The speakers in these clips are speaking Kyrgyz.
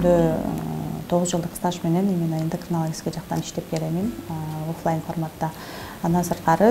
күндө 9 жылдык стаж менен именно эндокринологический жактан иштеп келемин офлайн форматта. Андан сырткары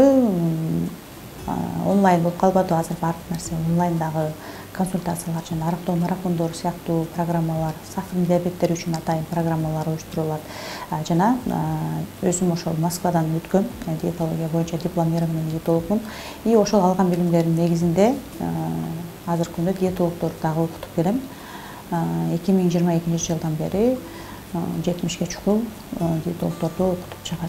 онлайн болуп калбады, азыр баардык нерсе онлайндагы консультациялар жана арактоо марафондору сыяктуу программалар, сахарный диабеттер үчүн атайын программалар уюштурулат. Жана өзүм ошол Москвадан өткөм, диетология боюнча дипломированный диетологмун. И ошол алган билимдердин негизинде азыркы күндө диетологдорду дагы окутуп келем. 2022 жылдан бери 70ге чукул диетологдорду окутуп чыгат.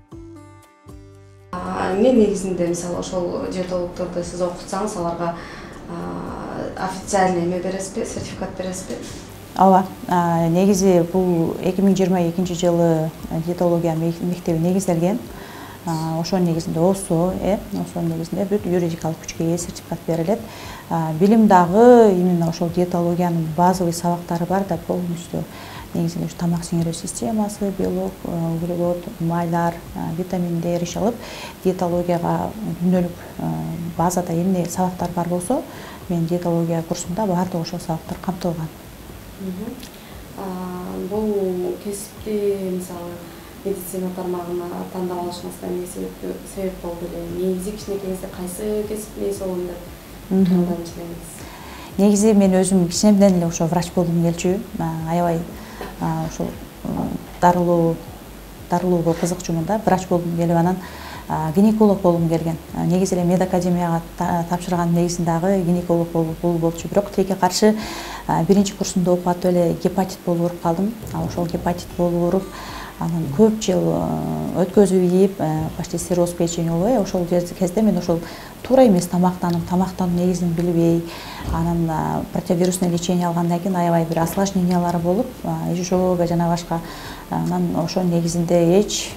Мен негизинде мисалы ошол диетологдорду сиз окутсаңыз, аларга официальный эме бересизби, сертификат бересизби? Ооба, негизи бул 2022 жылы диетология мектеби негизделген. Ошонун негизинде ОСО, ошонун негизинде бүт юридикалык күчкө ээ сертификат берилет. Билим дагы именно ошол диетологиянын базовый сабактары бар да, полностью негизинде тамак сиңирүү системасы, белок, углевод, майлар, витаминдер иш алып, диетологияга күндөлүк базада эмне сабактар бар болсо, мен диетология курсумда баардык ошол сабактар камтылган. Бул кесипти мисалы медицина тармагына тандап алышыңызга эмне себеп болду эле? Негизи кичинекейиңизде кайсы кесип нээси болом деп тандадыңыз? Негизи мен өзүм кичинемден эле ошо врач болгум келчү, аябай ошол дарылоого кызыкчумун да, врач болгум келип, анан гинеколог болгум келген. Негизи эле медакадемияга тапшырган негизинде гинеколог болчу, бирок тилекке каршы биринчи курсумда окуп атып эле гепатит болуп уруп калдым. Ошол гепатит болуп уруп, анан көп жыл өткөзүп ийип, почти цирроз печени болуп, ошол кезде мен ошол туура эмес тамактануу негизин билбей, анан противирусный лечение алгандан кийин аябай бир осложнениялары болуп, изжога жана башка. Анан ошонун негизинде эч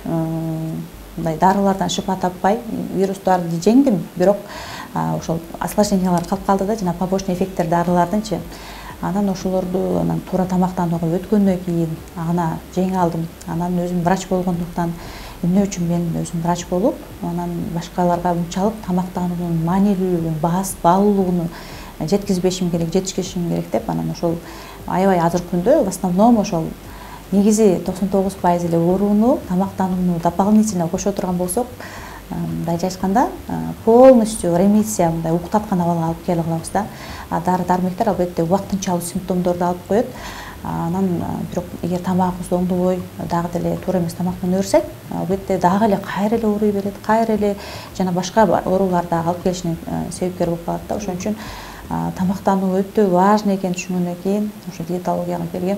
мындай дарылардан шифа таппай, вирустарды жеңдим, бирок ошол осложнениялар калып калды да, жана побочный эффекттер дарылардынчы. Анан ошолорду анан туура тамактанууга өткөндөн кийин аны жеңе алдым. Анан өзүм врач болгондуктан эмне үчүн мен өзүм врач болуп, анан башкаларга унчалык тамактануунун маанилүүлүгүн, баалуулугун жеткизбешим керек деп, анан ошол аябай азыркы күндө в основном ошол негизи 99% эле ооруну, тамактанууну дополнительно кошо турган болсок, мындай айтканда полностью ремиссия, мындай уктаткан абалга алып келе алабыз да. Дары-дармектер албетте убактынчалуу симптомдорду алып коет. Анан бирок эгер тамагыбызды оңдобой, дагы деле туура эмес тамак менен өрсөк, албетте дагы эле кайра эле ооруй берет, кайра эле жана башка оорулар дагы алып келишине себепкер болуп калат да. Ошон үчүн тамактануу өтө важный экенин түшүнгөндөн кийин ошо диетологияга келгем.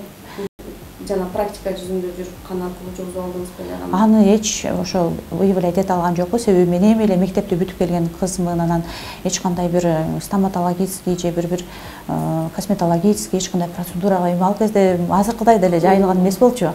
Жана практика жүзүндө жүрүп канат жүргүзүп алдыңыз беле? Аны эч ошол выявлять эте алган жокпу, себеби мен эми эле мектепти бүтүп келген кызмын, анан эч кандай бир стоматологический же бир косметологический эч кандай процедурага эми ал кезде азыркыдай деле жайылган эмес болчу.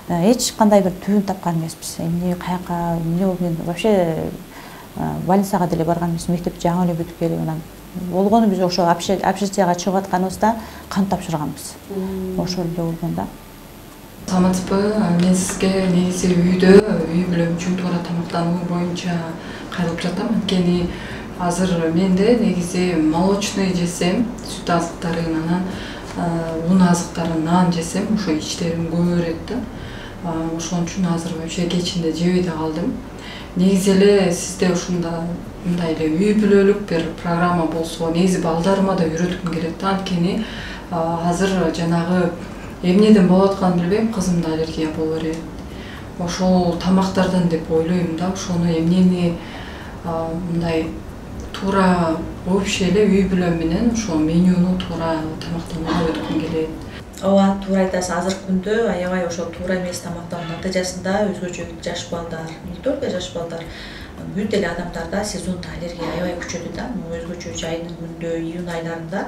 Эч кандай бир түбүн тапкан эмеспиз. Эмне каяка, эмне болуп, мен вообще больницага деле барган эмес, мектепти жаңы эле бүтүп келип, анан болгону биз ошо общежитияга чыгып атканыбызда кан тапшырганбыз. Ошол эле болгон да. Саламатсызбы, мен сизге негизи үй бүлөм үчүн туура тамактануу боюнча кайрылып жатам. Анткени азыр менде негизи молочный жесем, сүт азыктарын, анан un азыктарын, нан жесем, ошо ичтерим көбөйөт да. Ошон үчүн азыр вообще кечинде жебей да калдым. Негизи эле сизде ушунда мындай эле үй бүлөлүк бир программа болсо, негизи балдарыма да үйрөткүм келет да. Анткени азыр жанагы эмнеден болуп атканын билбейм, кызымда аллергия боло берет. Ошол тамактардан деп ойлойм да, ошону эмнени мындай туура вообще эле үй бүлөм менен ошо менюну туура тамактанууга өткүм келет. Ооба, туура айтасыз. Азыркы күндө аябай ошол туура эмес тамактануу натыйжасында өзгөчө жаш балдар, не только жаш балдар, бүт эле адамдарда сезондук аллергия аябай күчөдү да. Өзгөчө жайдын күндө, июнь айларында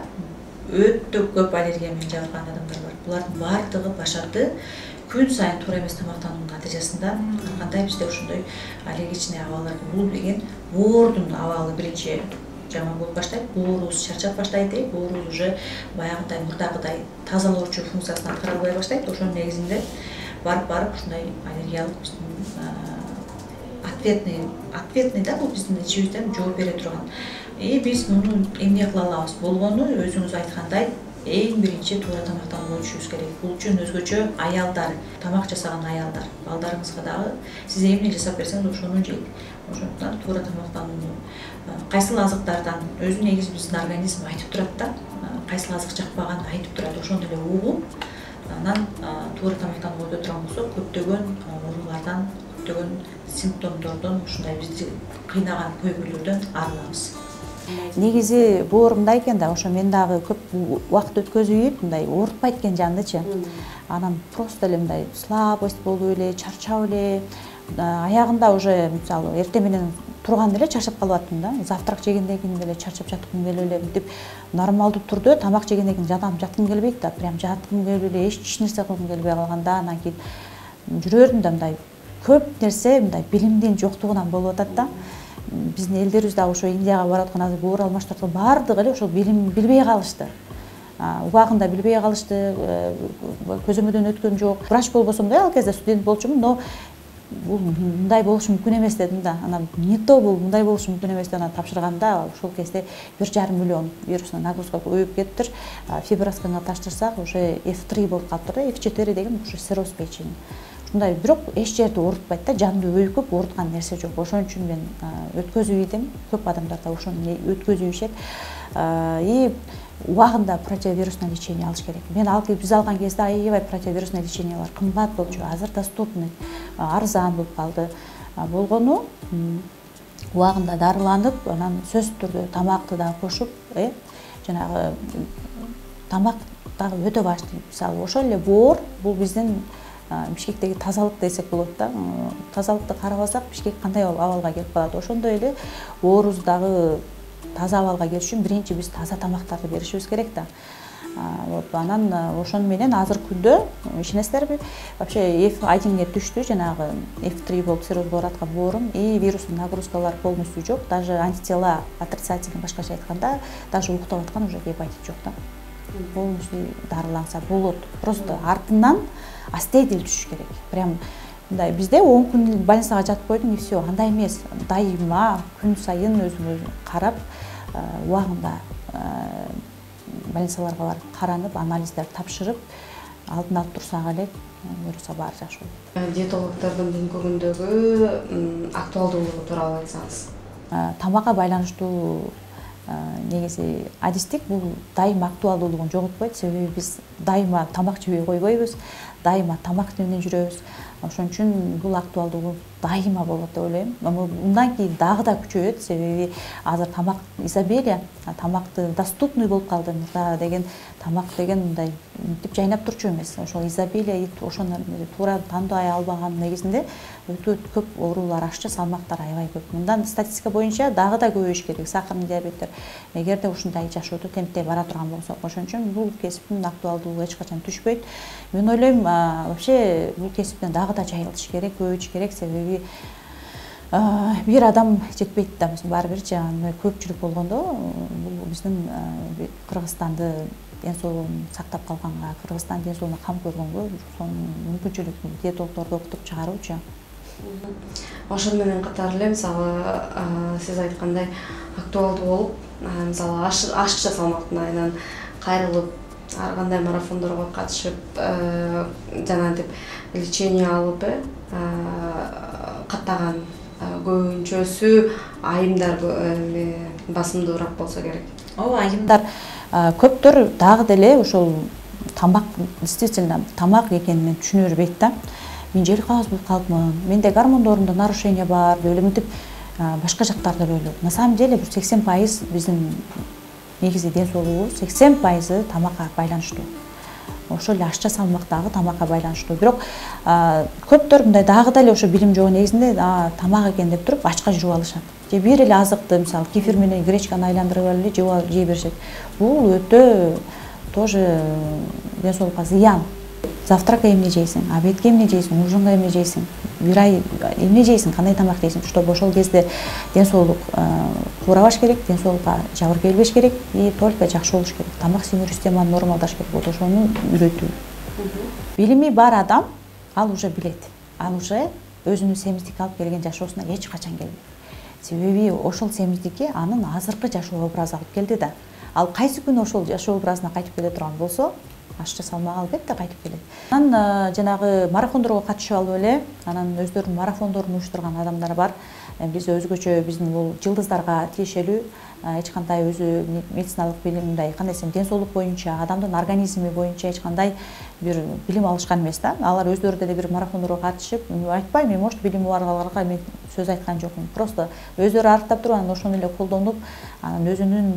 өтө көп аллергия менен жабылган адамдар бар. Булардын баардыгы башарды күн сайын туура эмес тамактануунун натыйжасында кандай бизде ошондой аллергичный абалдар. Бул деген боордун абалы биринчи жаман болуп баштайт, боорубуз чарчап баштайт, боорубуз уже баягыдай мурдагыдай тазалоочу функциясын аткара албай баштайт. Ошонун негизинде барып ушундай аллергиялык ответный да, бул биздин ичибизден жооп бере турган. Биз муну эмне кыла алабыз? Болгону өзүңүз айткандай эң биринчи туура тамактанууга өтүшүбүз керек. Бул үчүн өзгөчө аялдар, тамак жасаган аялдар, балдарыңызга дагы сиз эмне жасап берсеңиз ошону жейт. Ошондуктан туура тамактанууну кайсыл азыктардан өзү негизи биздин организм айтып турат да, кайсыл азык жакпаганын айтып турат. Ошону эле угуп, анан туура тамактанууга өтө турган болсок, көптөгөн оорулардан, көптөгөн симптомдордон, ушундай бизди кыйнаган көйгөйлөрдөн арылабыз. Негизи боор мындай экен да, ошо мен дагы көп убакыт өткөзүп, мындай оорутпайт экен жандычы. Анан просто эле мындай слабость болуп эле, чарчап эле, аягында уже мисалы эртең менен турганда эле чарчап калып аттым да. Завтрак жегенден кийин деле чарчап жаткым келип эле, мынтип нормалдуу турду, тамак жегенден кийин жаткым келбейт да, прям жаткым келип эле, эч нерсе кылгым келбей калганда, анан кийин жүрөдүм да мындай көп нерсе мындай билимдин жоктугунан болуп атат да. Биздин элдерибиз дагы ошо Индияга барып аткан азыр боор алмаштырып баардыгы эле ошол билим билбей калышты. Убагында билбей калышты, көзөмөлдөн өткөн жок. Врач болбосом да, ал кезде студент болчумун, но бул мындай болушу мүмкүн эмес дедим да. Анан не то бул мындай болушу мүмкүн эмес деп анан тапшырганда, ошол кезде 1,5 миллион вирусный нагрузка көбөйүп кетиптир. Фибросканга таштырсак, уже F3 болуп калыптыр да, F4 деген уже цирроз печени. Ушундай, бирок эч жерди оорутпайт да, жанды өйкүп ооруткан нерсе жок. Ошон үчүн мен өткөзүп ийдим. Көп адамдар да ошону өткөзүп ишет. И убагында противовирусный лечение алыш керек. Мен биз алган кезде аябай противовирусный лечениялар кымбат болчу. Азыр доступный, арзан болуп калды. Болгону убагында дарыланып, анан сөзсүз түрдө тамакты да кошуп, жанагы тамак дагы өтө важный. Мисалы, ошол эле боор, бул биздин Бишкектеги тазалык десек болот да. Тазалыкты карабасак, Бишкек кандай абалга келип калат. Ошондой эле боорубуз дагы таза абалга келиш үчүн биринчи биз таза тамактарды беришибиз керек да. Анан ошону менен азыркы күндө ишенесиздерби, вообще F1-ге түштү, жанагы F3 болуп цирроз болуп аткан боорум, и вирусный нагрузкалар полностью жок, даже антитела отрицательный, башкача айтканда, даже уктап аткан уже гепатит жок да. Полностью дарыланса болот. Просто артынан астейдил түшүш керек. Прям мындай бизде 10 күн больницага жатып койдум, и все. Андай эмес. Дайыма күн сайын өзүмө карап, убагында больницаларга барып каранып, анализдер тапшырып, алдын алып турсак эле, буюрса баары жакшы болот. Диетологдордун бүгүнкү күндөгү актуалдуулугу тууралуу айтсаңыз. Тамакка байланыштуу негизи адистик бул дайыма актуалдуулугун жоготпойт. Себеби биз дайыма тамак жебей койбойбуз, дайыма тамак менен жүрөбүз. Ошон үчүн бул актуалдуулук дайыма болот деп ойлойм. Мындан кийин дагы да күчөйөт, себеби азыр тамак изобилие, тамакты доступный болуп калды. Мурда деген тамак деген мындай мынтип жайнап турчу эмес. Ошол изобилие, ошону туура тандой албаган негизинде өтө көп оорулар, ашчы салмактар аябай көп. Мындан статистика боюнча дагы да көбөйүш керек сахарный диабеттер. Эгерде ушундай жашоодо темптей бара турган болсок, ошон үчүн бул кесиптин актуалдуулугу эч качан түшпөйт. Мен ойлойм, вообще бул кесиптен дагы да жайылыш керек, көбөйтүш керек, себеби бир адам жетпейт да, баары бирчи көпчүлүк болгондо бул биздин Кыргызстанды ден соолугун сактап калганга, Кыргызстан ден соолугуна кам көргөнгө сонун мүмкүнчүлүк диетологдорду окутуп чыгаруучу. Ошону менен катар эле мисалы сиз айткандай актуалдуу болуп, мисалы ашыкча салмактын айынан кайрылып, ар кандай марафондорго катышып, жанагынтип лечение алып, каттаган көбүнчөсү айымдар басымдуураак болсо керек. Ооба, айымдар көптөр дагы деле ошол тамак, действительно тамак экенин түшүнө бербейт да. Мен желкабыз болуп калыпмын, менде гормондорумда нарушение бар деп эле мынтип башка жактарды ойлойт. На самом деле 80% биздин негизи ден соолугу 80% тамакка байланыштуу. Ошол эле ашча салмактагы тамакка байланыштуу. Бирок көптөр мындай дагы деле ошо билим жок негизинде тамак экен деп туруп ачка жүрүп алышат. Же бир эле азыкты, мисалы кефир менен гречканы айландырып эле жей беришет. Бул өтө тоже ден соолукка зыян. Завтракка эмне жейсиң, обедке эмне жейсиң, ужинга эмне жейсиң, бир ай эмне жейсиң, кандай тамак жейсиң, чтобы ошол кезде ден соолук куурабаш керек, ден соолукка жабыр келбеш керек и только жакшы болуш керек. Тамак сиңирүү системаны нормалдаш керек. Вот ошону үйрөтүү. Билими бар адам ал уже билет. Ал уже өзүнүн семиздикке алып келген жашоосуна эч качан келбейт. Себеби ошол семиздикке анын азыркы жашоо образы алып келди да. ал кайсы күнү ошол жашоо образына кайтып келе турган болсо ашча салмак албетте кайтып келет. Анан жанагы марафондорго катышып алып эле анан өздөрүнүн марафондорун уюштурган адамдар бар. Биз өзгөчө биздин бул жылдыздарга тиешелүү эч кандай өзү медициналык билим мындай кандай десем ден соолук боюнча адамдын организми боюнча эч кандай бир билим алышкан эмес да. Алар өздөрү деле бир марафондорго катышып, айтпайм мен может билими баргаларга мен сөз айткан жокмун. Просто өздөрү арыктап туруп анан ошону эле колдонуп, анан өзүнүн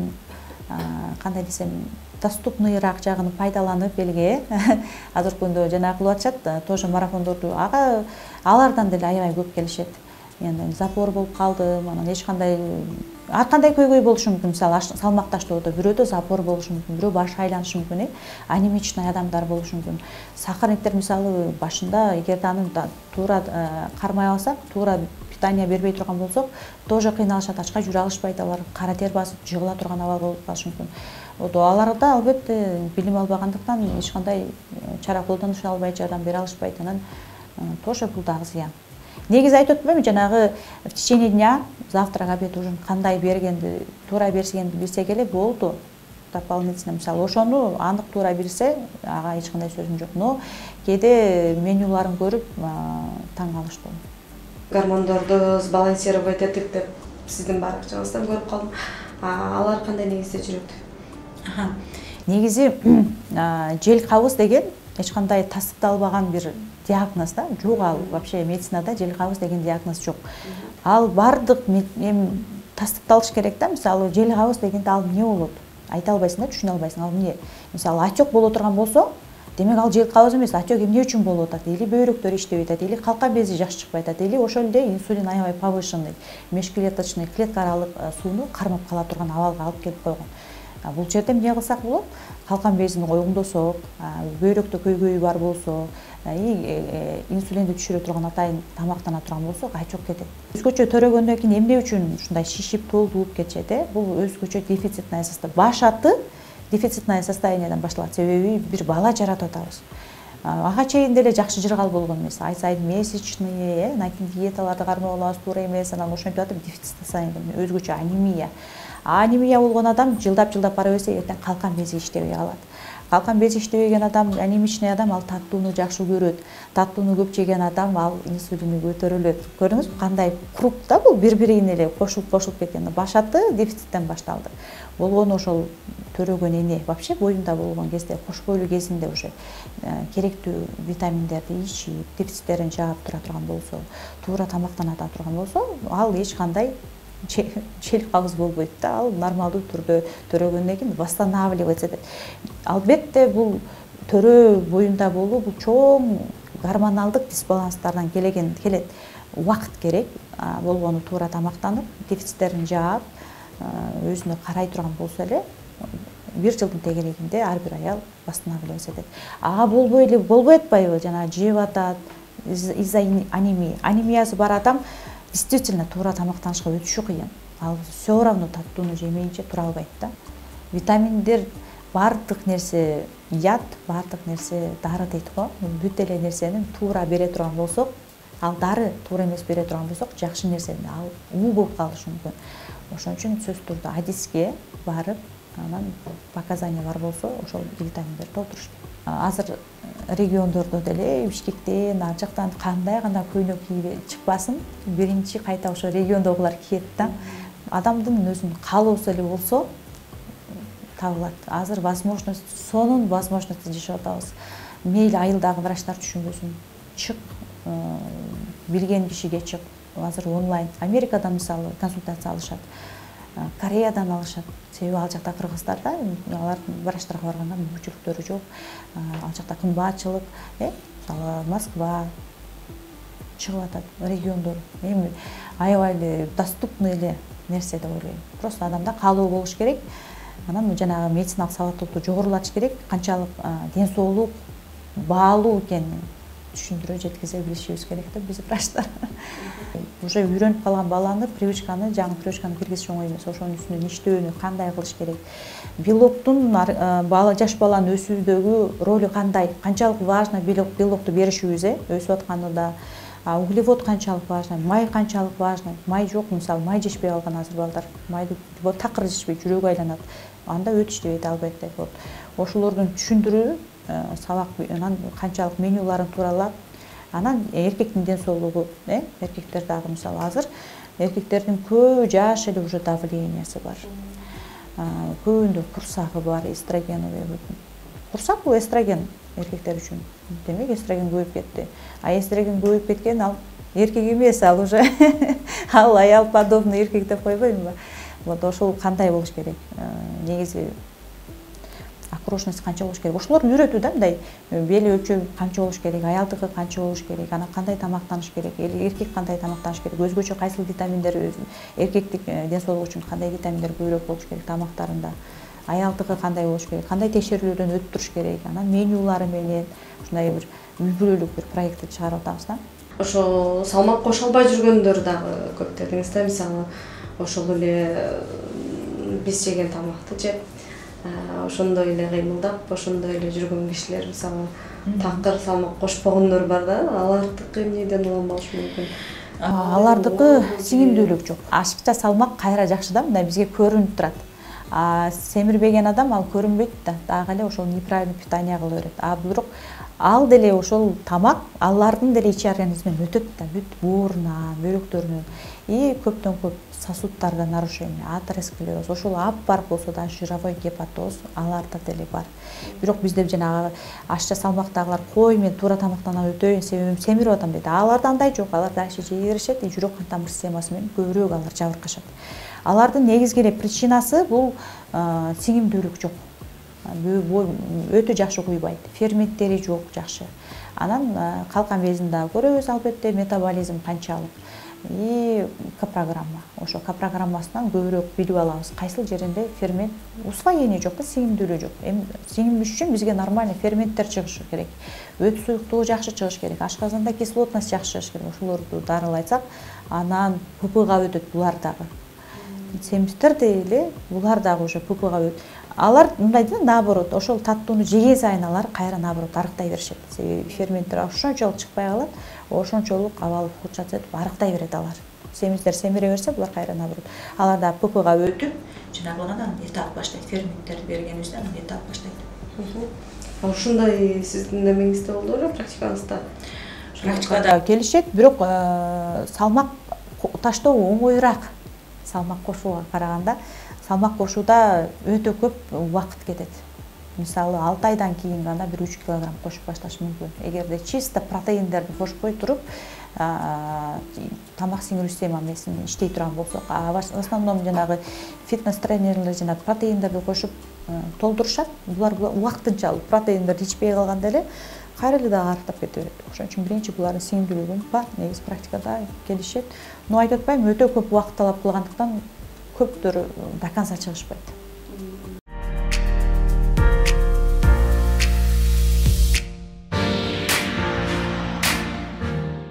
кандай десем доступныйраак жагын пайдаланып элге азыркы күндө жанагы кылып атышат тоже марафондорду алардан деле аябай көп келишет. Мен запор болуп калдым, анан эч кандай ар кандай көйгөй болушу мүмкүн. Мисалы салмак таштоодо бирөөдө запор болушу мүмкүн, бирөө башы айланышы мүмкүн, анемичный адамдар болушу мүмкүн. Сахарниктер мисалы башында эгерде аны туура кармай алсак, туура питание бербей турган болсок, тоже кыйналышат, ачка жүрө алышпайт, алар кара тер басып жыгыла турган абал болуп калышы мүмкүн. Аларда албетте билим албагандыктан эч кандай чара колдонуша албайчу, жардам бере алышпайт. Анан тоже бул дагы зыян. Негизи айтып өтпөймүн, жанагы в течение дня завтрак, обед, ужин кандай бергенди, туура берсегенди билсек эле болду. Дополнительно мисалы ошону анык туура билсе, ага эч кандай сөзүм жок. Но кээде менюларын көрүп таң калыштуу. Гормондорду сбалансировать этип деп сиздин баракчаңыздан көрүп калдым. Алар кандай негизде жүрөт? Негизи жел кабыз деген эч кандай тастыкталбаган бир диагноз да, жок. Ал вообще медицинада жел кабыз деген диагноз жок. Ал бардык эми тастыкталыш керек да. Мисалы жел кабыз дегенде ал эмне болот? Айта албайсың да, түшүнө албайсың. Ал эмне? Мисалы отек боло турган болсо, демек ал жел кабыз эмес. Отек эмне үчүн болуп атат? Или бөйрөктөр иштебей атат, или калкан бези жакшы чыкпай атат, или ошол эле инсулин аябай повышенный, межклеточный, клетка аралык сууну кармап кала турган абалга алып келип койгон. Бул жерде эмне кылсак болот? Калкан безин оюңдосок, бөйрөктө көйгөйү бар болсо, инсулинди түшүрө турган атайын тамактана турган болсок, ачык кетет. Өзгөчө төрөгөндөн кийин эмне үчүн ушундай шишип толтуп кетет? Бул өзгөчө дефицитное состояние. Баш аты дефицитное состояниядан башталат. Себеби бир бала жаратып атабыз. Ага чейин деле жакшы жыргал болгон эмес. Ай сайын месячные, анан кийин диеталарды кармап алабыз, туура эмес, анан ошентип атып дефицитное состояние, өзгөчө анемия. Анемия болгон адам жылдап бара берсе, эртең калкан бези иштебей калат. Калкан бези иштебеген адам, анемичный адам ал таттууну жакшы көрөт. Таттууну көп жеген адам ал инсулини көтөрүлөт. Көрдүңүзбү кандай круг да бул бири-бирине эле кошулуп кеткен. Башаты дефициттен башталды. Болгону ошол төрөгөн эне вообще боюнда болгон кезде, кош бойлуу кезинде уже керектүү витаминдерди ичип, дефициттерин жаап тура турган болсо, туура тамактана турган болсо, ал эч кандай жел кабыз болбойт да. Ал нормалдуу түрдө төрөгөндөн кийин восстанавливаться этет. Албетте бул төрө боюнда болуу бул чоң гормоналдык дисбаланстардан келет. Убакыт керек. Болгону туура тамактанып, дефициттерин жаап, өзүнө карай турган болсо эле, бир жылдын тегерегинде ар бир аял восстанавливаться этет. Ага болбой атпайбы? Жана жеп атат из-за анемии. Анемиясы бар адам действительно туура тамактанышка өтүшү кыйын. Ал все равно таттууну жемейинче тура албайт да. Витаминдер бардык нерсе ят, бардык нерсе дары дейт го. Бүт эле нерсени туура бере турган болсок, ал дары туура эмес бере турган болсок, жакшы нерсени ал уу болуп калышы мүмкүн. Ошон үчүн сөзсүз түрдө адиске барып, анан показания бар болсо, ошол витаминдерди толтуруш керек. Азыр региондордо деле Бишкектен, ар жактан кандай гана көйнөк кийип чыкпасын, биринчи кайта ошо региондогулар кийет да. Адамдын өзүнүн каалоосу эле болсо табылат. Азыр возможность, сонун возможность жашап атабыз. Мейли айылдагы врачтар түшүнбөсүн. Чык, билген кишиге чык. Азыр онлайн. Америкадан мисалы консультация алышат. Кореядан алышат. Себеби ал жакта кыргыздарда алар врачтарга барганда мүмкүнчүлүктөрү жок. Ал жакта кымбатчылык, мисалы Москва чыгып атат, региондор. Эми аябай эле доступный эле нерсе деп ойлойм. Просто адамда каалоо болуш керек. Анан жанагы медициналык сабаттуулукту жогорулатыш керек. Канчалык ден соолук баалуу экенин түшүндүрө жеткизе билишибиз керек да биз врачтар. Уже үйрөнүп калган баланы, привычканы, жаңы привычканы киргизиш оңой эмес. Ошонун үстүнөн иштөөнү кандай кылыш керек? Белоктун жаш баланын өсүүдөгү ролу кандай? Канчалык важно белокту беришибиз, өсүп атканында. Углевод канчалык важно? Май канчалык важно? Май жок, мисалы, май жешпей калган азыр балдар. Майды такыр жешпей жүрөгү айланат. анда өтүштебейт албетте. Вот ошолордун түшүндүрүү сабак анан канчалык менюларын тууралап, анан эркектин ден соолугу, эркектер дагы мисалы азыр эркектердин көбү жаш эле уже давлениясы бар. Көбүндө курсагы бар, эстрогени. Курсак бул эстроген эркектер үчүн. Демек эстроген көбөйүп кетти. А эстроген көбөйүп кеткен ал эркек эмес, ал уже ал аял подобный эркек деп койбоймунбу? Вот ошол кандай болуш керек? Негизи окружность канча болуш керек? Ошолорду үйрөтүү да, мындай бели өлчөм канча болуш керек, аялдыгы канча болуш керек, анан кандай тамактаныш керек, эркек кандай тамактаныш керек, өзгөчө кайсыл витаминдер эркектик ден соолук үчүн кандай витаминдер көбүрөөк болуш керек тамактарында, аялдыгы кандай болуш керек, кандай текшерүүлөрдөн өтүп туруш керек, анан менюлары менен ушундай бир үй бүлөлүк бир проектти чыгарып атабыз да. Ошо салмак кошо албай жүргөндөр дагы көп дедиңиз да, мисалы ошол эле биз жеген тамакты жеп, ошондой эле кыймылдап, ошондой эле жүргөн кишилер мисалы такыр салмак кошпогондор бар да, алардыкы эмнеден улам болушу мүмкүн? Алардыкы сиңимдүүлүк жок. Ашыкча салмак кайра жакшы да, мындай бизге көрүнүп турат. Семирбеген адам ал көрүнбөйт да, дагы эле ошол неправильный питание кыла берет. Бирок ал деле ошол тамак алардын деле ички организминен өтөт да, бүт боорунан, бөйрөктөрүнөн и көптөн көп сосудтарда нарушение, атеросклероз, ошол аппарк болсо да жировой гепатоз аларда деле бар. Бирок бизде жанагы ашча салмактагылар кой мен туура тамактанам өтөйүн, себебим семирип атам дейт. Аларда андай жок, алар дагы жей беришет, жүрөк кан тамыр системасы менен көбүрөөк алар жабыркашат. Алардын негизги эле причинасы бул сиңимдүүлүк жок. Өтө жакшы куйбайт, ферменттери жок жакшы. Анан калкан безин дагы көрөбүз албетте, метаболизм канчалык. И К-программа. Ошо К-программасынан көбүрөөк билип алабыз. Кайсыл жеринде фермент, усвоение жок да, сиңимдүүлүк жок. Эми сиңимиш үчүн бизге нормальный ферменттер чыгышы керек. Өт суюктугу жакшы чыгыш керек. Ашказанда кислотность жакшы чыгыш керек. Ошолорду дарылайсак, анан ППга өтөт булар дагы. Семиздер деле булар дагы уже ППга өтөт. Алар мындай да, наоборот, ошол таттууну жеген сайын алар кайра наоборот арыктай беришет. Себеби ферменттер ошончолук чыкпай калат, ошончолук абал курчатып арыктай берет алар. Семиздер семире берсе, булар кайра наоборот. Алар да ППга өтүп, жанагы анан этап баштайт. Ферменттерди бергенибизде анан этап баштайт. Ушундай сиздин немеңизде болдубу, практикаңызда? Практикада келишет, бирок салмак таштоо оңоюраак салмак кошууга караганда. Салмак кошууда өтө көп убакыт кетет. Мисалы 6 айдан кийин гана 1-3 килограмм кошуп башташ мүмкүн. Эгерде чисто протеиндерди кошпой туруп, тамак сиңирүү системасы иштей турган болсок, в основном жанагы фитнес тренерлер жана протеиндерди кошуп толтурушат. Булар убактынчалык протеиндерди ичпей калганда эле кайра эле дагы арыктап кете берет. Ошон үчүн биринчи булардын сиңимдүүлүгүн бар, негизи практикада келишет. Но айтып атпайм, өтө көп убакыт талап кылгандыктан көптөр до конца чыгышпайт.